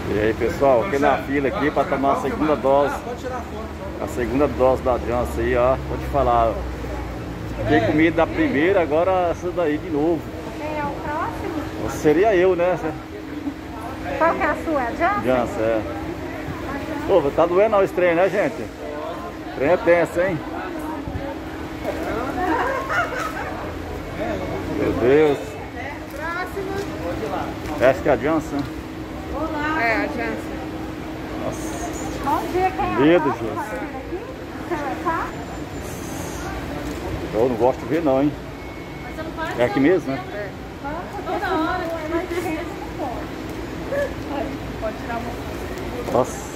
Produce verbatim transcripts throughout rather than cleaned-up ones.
E aí, pessoal, aqui na fila aqui para tomar a segunda dose. A segunda dose da Janssen aí, ó. Vou te falar. Fiquei com medo da primeira, agora essa daí de novo. Quem é o próximo? Seria eu, né? Qual que é a sua? A Janssen? Janssen, é. Pô, tá doendo não esse trem, né, gente? O trem é tenso, hein? Meu Deus. Próximo. Essa que é a Janssen. Olá. É, a Janssen. Nossa. Bom dia, quem é Medo, a próxima? gente. Eu não gosto de ver não, hein? Mas você não para É aqui mesmo, né? É. Toda hora. Pode tirar uma. Nossa.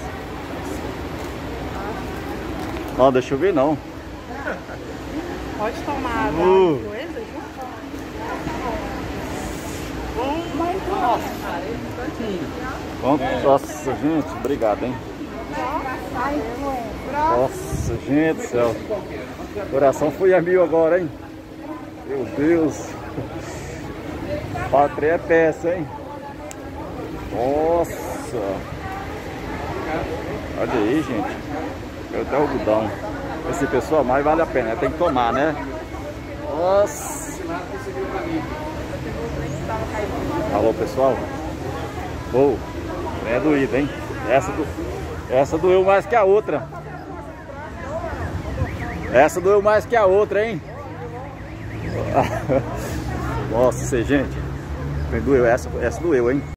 Não, deixa eu ver não. Pode tomar água Uh. e coisa junto? Nossa, nossa, gente, obrigado, hein? Nossa, gente do céu. O coração foi a mil agora, hein? Meu Deus. Pátria é peça, hein? Nossa. Olha aí, gente. Eu até algodão. Esse pessoal mais vale a pena, né? Tem que tomar, né? Nossa. Alô, pessoal. Oh, é doído, hein? Essa, do... Essa doeu mais que a outra. Essa doeu mais que a outra, hein? Nossa, gente. Doeu. Essa, essa doeu, hein?